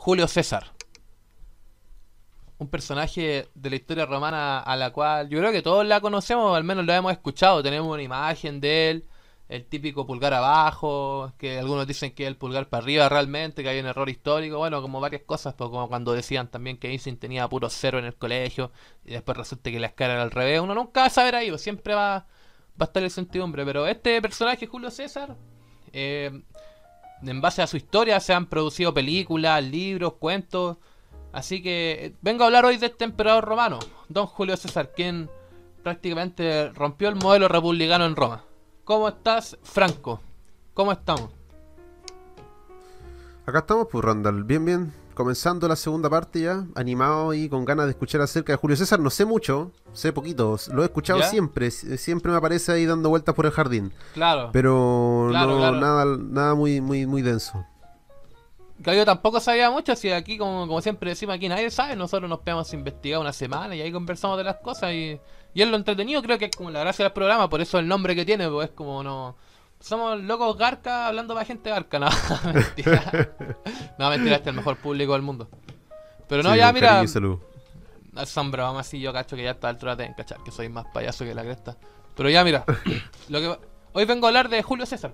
Julio César. Un personaje de la historia romana a la cual yo creo que todos la conocemos, al menos lo hemos escuchado. Tenemos una imagen de él, el típico pulgar abajo, que algunos dicen que es el pulgar para arriba realmente, que hay un error histórico, bueno, como varias cosas, pues como cuando decían también que Einstein tenía puro cero en el colegio y después resulta que la escala era al revés. Uno nunca va a saber ahí, pues siempre va a estar el sentidumbre, pero este personaje, Julio César, en base a su historia se han producido películas, libros, cuentos. Así que vengo a hablar hoy de este emperador romano, don Julio César, quien prácticamente rompió el modelo republicano en Roma. ¿Cómo estás, Franco? ¿Cómo estamos? Acá estamos, pues Randall, bien, bien. Comenzando la segunda parte ya, animado y con ganas de escuchar acerca de Julio César. No sé mucho, sé poquito, lo he escuchado ¿Ya? siempre, siempre me aparece ahí dando vueltas por el jardín. Claro, Pero claro, no, claro. nada muy denso. Que yo tampoco sabía mucho, si aquí, como siempre decimos, aquí nadie sabe. Nosotros nos pegamos a investigar una semana y ahí conversamos de las cosas y es lo entretenido, creo que es como la gracia del programa, por eso el nombre que tiene, pues es como no... Somos locos garca hablando para gente garca, no, mentira. No, mentira, este es el mejor público del mundo. Pero no, Sí, ya con cariño mira, y salud. asombra, vamos así, yo cacho que ya a esta altura deben cachar, que soy más payaso que la cresta. Pero ya mira, hoy vengo a hablar de Julio César.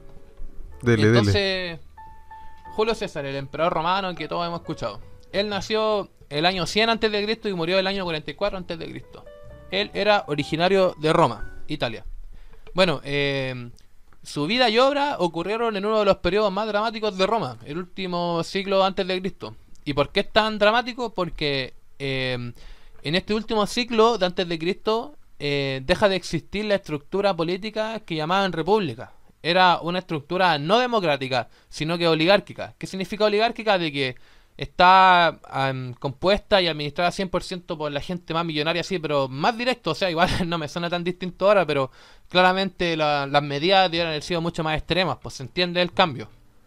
Y Dele. entonces, Julio César, el emperador romano que todos hemos escuchado. Él nació el año 100 antes de Cristo y murió el año 44 antes de Cristo. Él era originario de Roma, Italia. Bueno, su vida y obra ocurrieron en uno de los periodos más dramáticos de Roma, el último siglo antes de Cristo. ¿Y por qué es tan dramático? Porque en este último siglo de antes de Cristo deja de existir la estructura política que llamaban república. Era una estructura no democrática, sino que oligárquica. ¿Qué significa oligárquica? De que está compuesta y administrada 100% por la gente más millonaria, sí, pero más directo. O sea, igual no me suena tan distinto ahora, pero claramente las medidas debieron haber sido mucho más extremas, pues se entiende el cambio.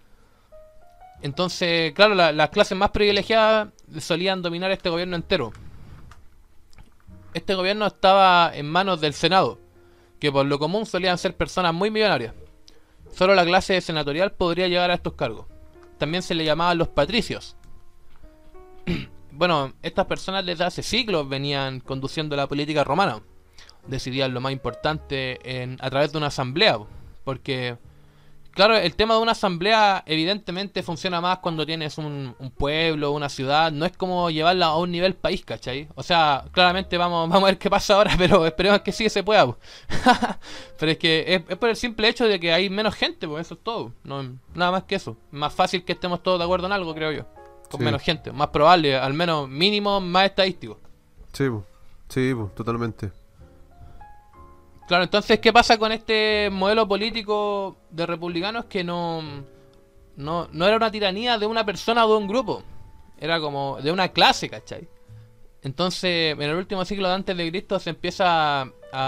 Entonces, claro, las clases más privilegiadas solían dominar este gobierno entero. Este gobierno estaba en manos del Senado, que por lo común solían ser personas muy millonarias. Solo la clase senatorial podría llegar a estos cargos. También se le llamaban los patricios. Bueno, estas personas desde hace siglos venían conduciendo la política romana. Decidían lo más importante a través de una asamblea. Porque, claro, el tema de una asamblea evidentemente funciona más cuando tienes un pueblo, una ciudad. No es como llevarla a un nivel país, ¿cachai? O sea, claramente vamos a ver qué pasa ahora, pero esperemos que sí se pueda. Pero es que es por el simple hecho de que hay menos gente, pues eso es todo. No, nada más que eso. Más fácil que estemos todos de acuerdo en algo, creo yo. Con Sí, menos gente, más probable, al menos mínimo, más estadístico. sí, totalmente. Claro, entonces, ¿qué pasa con este modelo político de republicanos? Que no era una tiranía de una persona o de un grupo. Era como de una clase, ¿cachai? Entonces, en el último siglo de antes de Cristo se empieza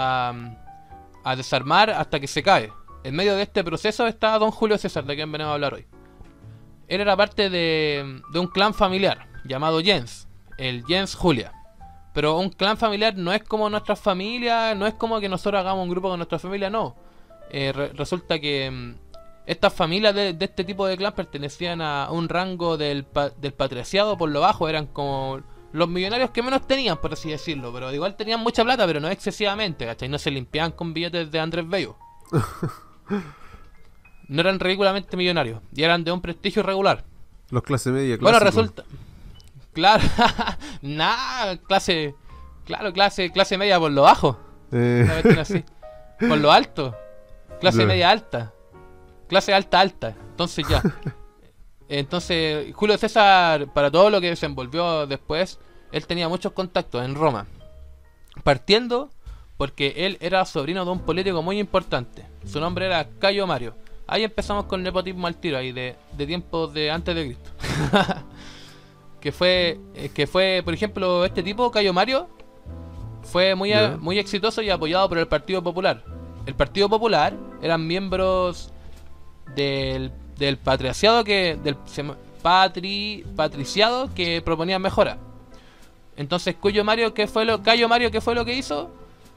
a desarmar hasta que se cae. En medio de este proceso está don Julio César, de quien venimos a hablar hoy. Él era parte de un clan familiar llamado gens, el gens Julia. Pero un clan familiar no es como nuestras familias, no es como que nosotros hagamos un grupo con nuestra familia, no. Resulta que estas familias de este tipo de clan pertenecían a un rango del patriciado por lo bajo, eran como los millonarios que menos tenían, por así decirlo. Pero igual tenían mucha plata, pero no excesivamente, ¿cachai? No se limpiaban con billetes de Andrés Bello. No eran ridículamente millonarios y eran de un prestigio regular. Los clase media Bueno, clásicos. resulta, claro, nada, clase media por lo bajo, una cuestión así, por lo alto, clase Ya. media alta, clase alta alta. Entonces ya, entonces Julio César, para todo lo que desenvolvió después, él tenía muchos contactos en Roma, partiendo porque él era sobrino de un político muy importante. Su nombre era Cayo Mario. Ahí empezamos con nepotismo al tiro, ahí de tiempos de antes de Cristo. que fue, por ejemplo, este tipo, Cayo Mario, fue Ya. muy exitoso y apoyado por el Partido Popular. El Partido Popular eran miembros del patriciado patriciado que proponían mejoras. Entonces, Cayo Mario, ¿qué fue lo que hizo?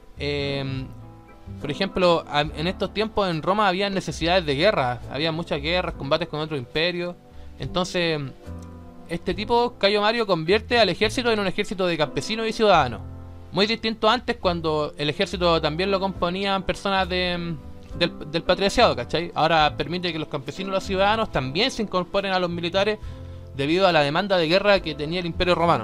Por ejemplo, en estos tiempos en Roma había necesidades de guerra, había muchas guerras, combates con otros imperios. Entonces, este tipo, Cayo Mario, convierte al ejército en un ejército de campesinos y ciudadanos. Muy distinto antes, cuando el ejército también lo componían personas del patriciado, ¿cachai? Ahora permite que los campesinos y los ciudadanos también se incorporen a los militares debido a la demanda de guerra que tenía el Imperio Romano.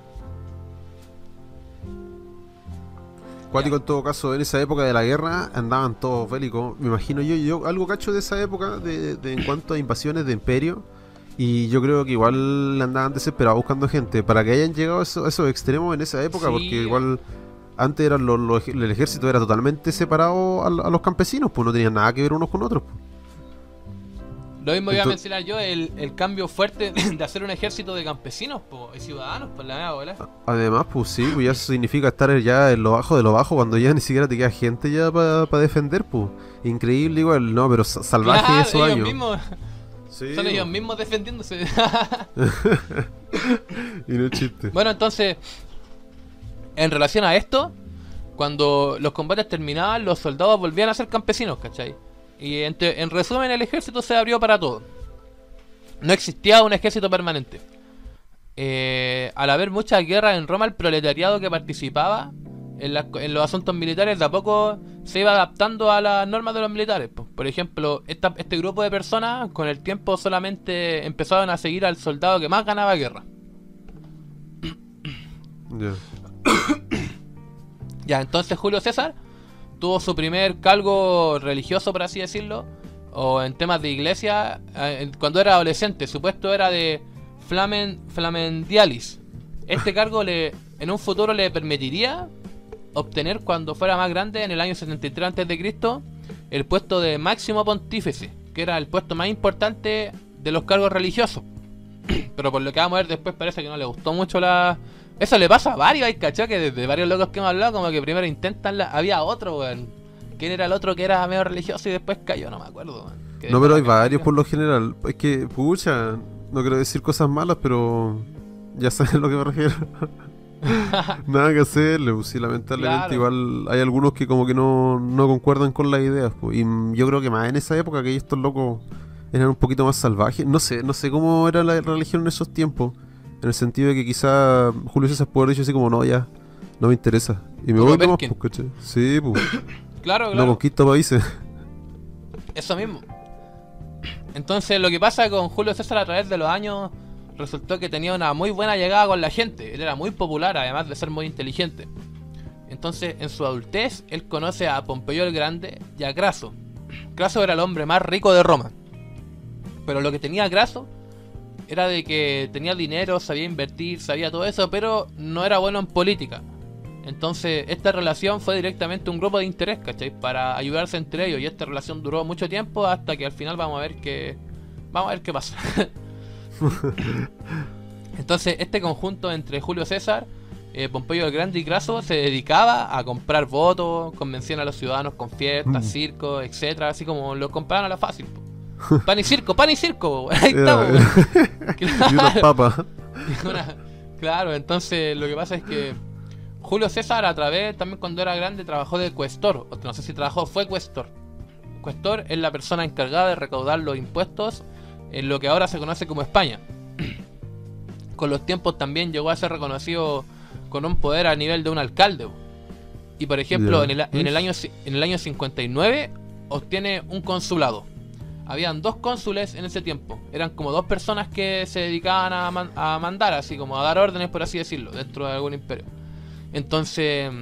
Cuático en todo caso, en esa época de la guerra andaban todos bélicos. Me imagino yo algo cacho de esa época en cuanto a invasiones de imperio. Y yo creo que igual andaban desesperados buscando gente. Para que hayan llegado a esos extremos en esa época, sí. Porque igual antes eran el ejército era totalmente separado a los campesinos, pues no tenían nada que ver unos con otros. Pues. Lo mismo iba a mencionar yo, el cambio fuerte de hacer un ejército de campesinos y ciudadanos, por la mea bola. Además, pues sí, pues ya eso significa estar ya en lo bajo de lo bajo, cuando ya ni siquiera te queda gente ya para defender, pues. Increíble igual, no, pero salvaje claro, esos años. Mismos, sí, son ellos mismos defendiéndose. Y no es chiste. Bueno, entonces, en relación a esto, cuando los combates terminaban, los soldados volvían a ser campesinos, ¿cachai? Y en resumen, el ejército se abrió para todo. No existía un ejército permanente. Al haber muchas guerras en Roma, el proletariado que participaba en los asuntos militares de a poco se iba adaptando a las normas de los militares. Por ejemplo, este grupo de personas con el tiempo solamente empezaron a seguir al soldado que más ganaba guerra. Ya, entonces Julio César tuvo su primer cargo religioso, por así decirlo, o en temas de iglesia, cuando era adolescente. Su puesto era de flamendialis. Este cargo en un futuro le permitiría obtener, cuando fuera más grande, en el año 73 a.C., el puesto de máximo pontífice, que era el puesto más importante de los cargos religiosos. Pero por lo que vamos a ver después, parece que no le gustó mucho Eso le pasa a varios, hay cachó que desde varios locos que hemos hablado, como que primero intentan había otro, weón. ¿Quién era el otro que era medio religioso y después cayó? No me acuerdo, weón. No, pero hay varios por lo general. Es que, pucha, no quiero decir cosas malas, pero ya sabes a lo que me refiero. Nada que hacerle, pues sí, lamentablemente claro. Igual hay algunos que como que no concuerdan con las ideas, pues. Y yo creo que más en esa época que estos locos eran un poquito más salvajes. No sé cómo era la religión en esos tiempos. En el sentido de que quizá Julio César pudo haber dicho así como, no, ya, no me interesa. Y me voy nomás, pues, ¿cachai? Sí, pues. Claro. No conquisto países. Eso mismo. Entonces lo que pasa con Julio César a través de los años, resultó que tenía una muy buena llegada con la gente. Él era muy popular, además de ser muy inteligente. Entonces, en su adultez, él conoce a Pompeyo el Grande y a Craso. Craso era el hombre más rico de Roma. Pero lo que tenía Craso era de que tenía dinero, sabía invertir, sabía todo eso, pero no era bueno en política. Entonces esta relación fue directamente un grupo de interés, ¿cachai? Para ayudarse entre ellos, y esta relación duró mucho tiempo hasta que al final vamos a ver qué pasa. Entonces este conjunto entre Julio César, Pompeyo el Grande y Craso se dedicaba a comprar votos, convencían a los ciudadanos con fiestas, circos, etcétera, así como lo compraban a la fácil. Pan y circo, ahí estamos. Y unas papas. Claro, entonces lo que pasa es que Julio César, a través, también cuando era grande, trabajó de cuestor. No sé si trabajó, fue cuestor. Cuestor es la persona encargada de recaudar los impuestos en lo que ahora se conoce como España. Con los tiempos también llegó a ser reconocido con un poder a nivel de un alcalde. Y por ejemplo, en el año 59 obtiene un consulado. Habían 2 cónsules en ese tiempo. Eran como 2 personas que se dedicaban a mandar, así como a dar órdenes, por así decirlo, dentro de algún imperio. Entonces,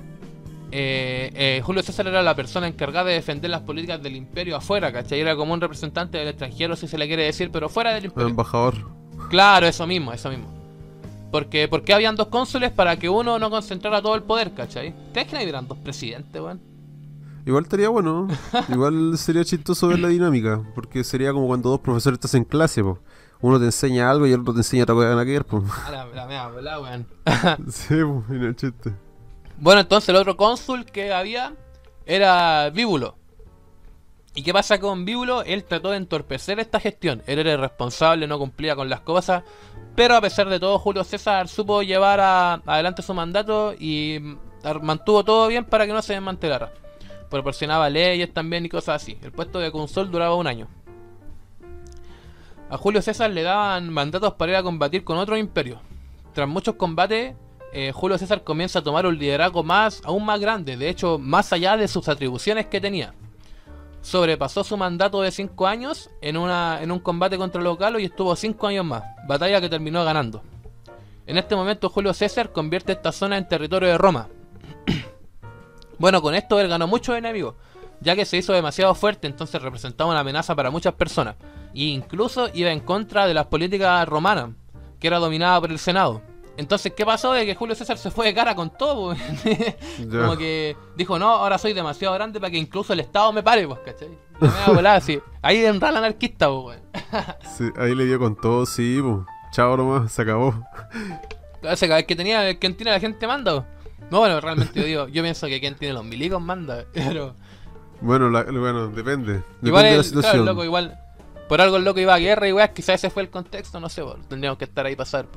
Julio César era la persona encargada de defender las políticas del imperio afuera, ¿cachai? Era como un representante del extranjero, si se le quiere decir, pero fuera del imperio. El embajador. Claro, eso mismo. Porque habían 2 cónsules para que uno no concentrara todo el poder, ¿cachai? ¿Crees que no hubieran 2 presidentes, weón? Igual estaría bueno, igual sería chistoso ver la dinámica, porque sería como cuando 2 profesores estás en clase, po. Uno te enseña algo y el otro te enseña otra cosa que ver, po. La mea, ¿verdad, weón? Sí, po, y no es chiste. Bueno, entonces el otro cónsul que había era Víbulo. ¿Y qué pasa con Víbulo? Él trató de entorpecer esta gestión. Él era irresponsable, no cumplía con las cosas, pero a pesar de todo Julio César supo llevar adelante su mandato y mantuvo todo bien para que no se desmantelara. Proporcionaba leyes también y cosas así. El puesto de cónsul duraba 1 año. a Julio César le daban mandatos para ir a combatir con otros imperios. Tras muchos combates, Julio César comienza a tomar un liderazgo aún más grande, de hecho, más allá de sus atribuciones que tenía. Sobrepasó su mandato de 5 años en un combate contra los galos y estuvo 5 años más, batalla que terminó ganando. En este momento Julio César convierte esta zona en territorio de Roma. Bueno, con esto él ganó muchos enemigos, ya que se hizo demasiado fuerte, entonces representaba una amenaza para muchas personas, e incluso iba en contra de las políticas romanas, que era dominada por el Senado. Entonces, ¿qué pasó? De que Julio César se fue de cara con todo, como que dijo, no, ahora soy demasiado grande para que incluso el Estado me pare, pues, ¿cachai? Me voy a volar así. Ahí entra el anarquista, pues. Sí, ahí le dio con todo, sí, pues. Chao nomás, se acabó. El que tenía, quien tiene la gente manda, pues. No, bueno, realmente yo pienso que quien tiene los milicos manda, pero... Bueno, depende Igual de la situación. Claro, el loco igual, por algo el loco iba a guerra y weas, quizás ese fue el contexto, no sé, pues, tendríamos que estar ahí para saber.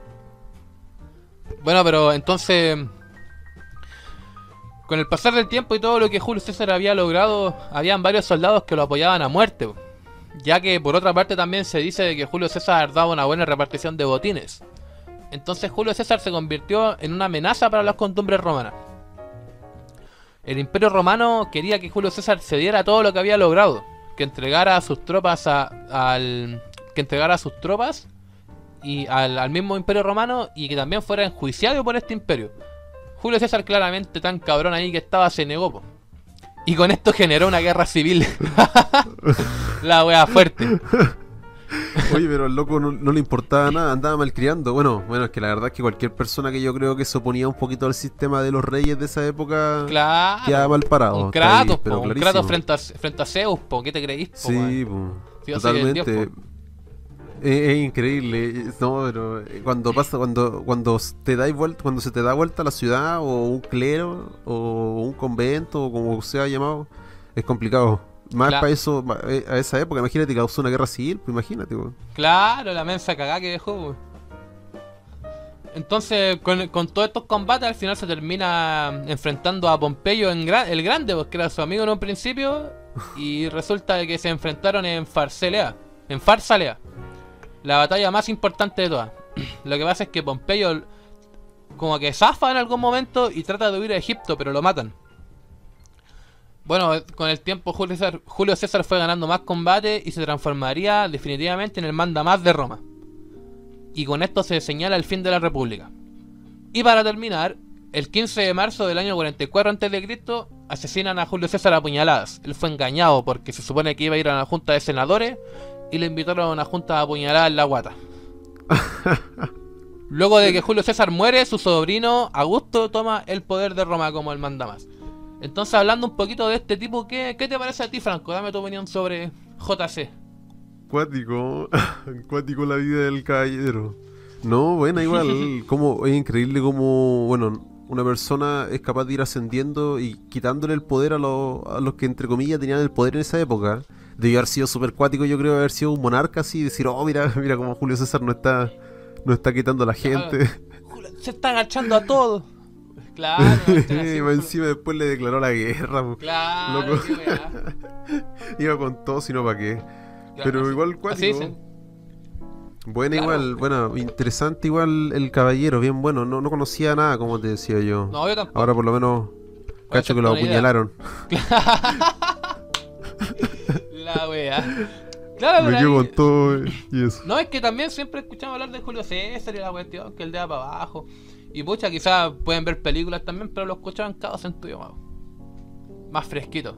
Bueno, pero entonces, con el pasar del tiempo y todo lo que Julio César había logrado, habían varios soldados que lo apoyaban a muerte, ya que por otra parte también se dice de que Julio César daba una buena repartición de botines. Entonces Julio César se convirtió en una amenaza para las costumbres romanas. El Imperio Romano quería que Julio César cediera todo lo que había logrado, que entregara a sus tropas y al mismo Imperio Romano, y que también fuera enjuiciado por este imperio. Julio César, claramente tan cabrón ahí que estaba, se negó, po. Y con esto generó una guerra civil. La wea fuerte. Oye, pero al loco no le importaba nada, andaba malcriando. Bueno, es que la verdad es que cualquier persona que yo creo que se oponía un poquito al sistema de los reyes de esa época, claro, quedaba mal parado. Un Kratos, ahí, pero un Kratos frente a Zeus, po. ¿Qué te creís, po? Sí, po, totalmente. Es increíble, no, pero cuando te dais vuelta, cuando se te da vuelta la ciudad o un clero o un convento o como sea llamado, es complicado. Más para eso, a esa época, imagínate, causó una guerra civil, pues imagínate, weón. Claro, la mensa cagada que dejó, weón. Entonces, con todos estos combates, al final se termina enfrentando a Pompeyo el Grande, porque era su amigo en un principio, y resulta de que se enfrentaron en Farsalea, la batalla más importante de todas. Lo que pasa es que Pompeyo como que zafa en algún momento y trata de huir a Egipto, pero lo matan. Bueno, con el tiempo Julio César fue ganando más combate y se transformaría definitivamente en el mandamás de Roma. Y con esto se señala el fin de la República. Y para terminar, el 15 de marzo del año 44 a.C. asesinan a Julio César a puñaladas. Él fue engañado porque se supone que iba a ir a una junta de senadores y le invitaron a una junta a apuñalada en la guata. Luego de que Julio César muere, su sobrino Augusto toma el poder de Roma como el mandamás. Entonces, hablando un poquito de este tipo, ¿qué te parece a ti, Franco? Dame tu opinión sobre JC. Cuático la vida del caballero. No, bueno, igual, como es increíble como, bueno, una persona es capaz de ir ascendiendo y quitándole el poder a los que, entre comillas, tenían el poder en esa época. Debió haber sido súper cuático, yo creo, haber sido un monarca así y decir, oh, mira como Julio César no está quitando a la gente. Se está agachando a todos. Claro. Y encima después le declaró la guerra. Claro, loco. Iba con todo, sino para qué. Claro, pero así, igual cuático. Bueno, claro. Igual, bueno, interesante igual el caballero, bien bueno. No conocía nada, como te decía yo. No, yo tampoco. Ahora por lo menos cacho que lo apuñalaron. La wea. Claro, me quedo con todo y eso. No, es que también siempre escuchamos hablar de Julio César y la cuestión, que el dedo para abajo. Y pucha, quizás pueden ver películas también, pero lo escuchaban cada acento más fresquito.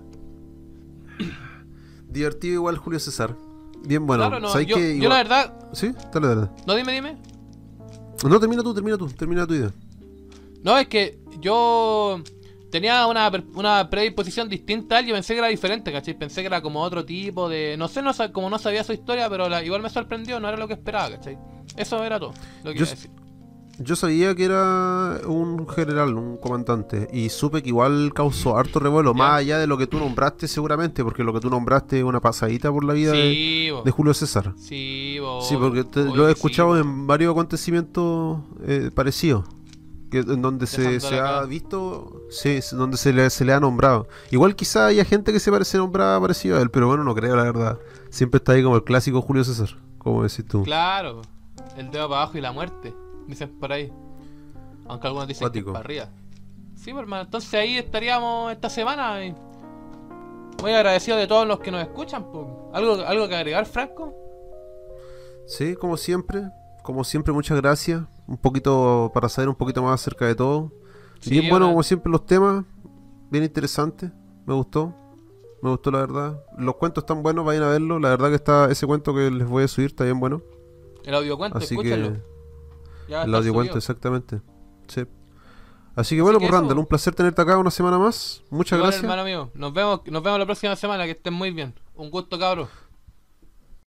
Divertido igual Julio César. Bien bueno. Claro, no, yo la verdad... ¿Sí? Dale. No, dime. No, termina tu idea. No, es que yo tenía una predisposición distinta a él. Yo pensé que era diferente, ¿cachai? Pensé que era como otro tipo de... No sé, como no sabía su historia, pero igual me sorprendió, no era lo que esperaba, ¿cachai? Eso era todo lo que iba a decir. Yo sabía que era un general, un comandante, y supe que igual causó harto revuelo, más allá de lo que tú nombraste seguramente, porque lo que tú nombraste es una pasadita por la vida de Julio César. Sí, porque lo he escuchado en varios acontecimientos parecidos, en donde se ha visto, donde se le ha nombrado. Igual quizá haya gente que se nombraba parecido a él, pero bueno, no creo la verdad. Siempre está ahí como el clásico Julio César. como decís tú. Claro, el dedo para abajo y la muerte, dicen por ahí. Aunque algunos dicen Cuático. que es para arriba. Sí, pues, hermano, entonces ahí estaríamos esta semana. Y muy agradecido de todos los que nos escuchan. Pues. ¿Algo que agregar, Franco? Sí, como siempre, muchas gracias. Un poquito para saber un poquito más acerca de todo. Sí, Bien bueno, ahora- como siempre, los temas. Bien interesante. Me gustó la verdad. Los cuentos están buenos, vayan a verlo. La verdad que está ese cuento que les voy a subir está bien bueno. El audio cuento, Así escúchenlo. que Ya va a el estar audio cuento, subido. exactamente. Sí. Así que Así bueno, que pues eso. Randall, un placer tenerte acá una semana más. Muchas Igual, gracias. hermano mío. Nos vemos la próxima semana. Que estén muy bien. Un gusto, cabros.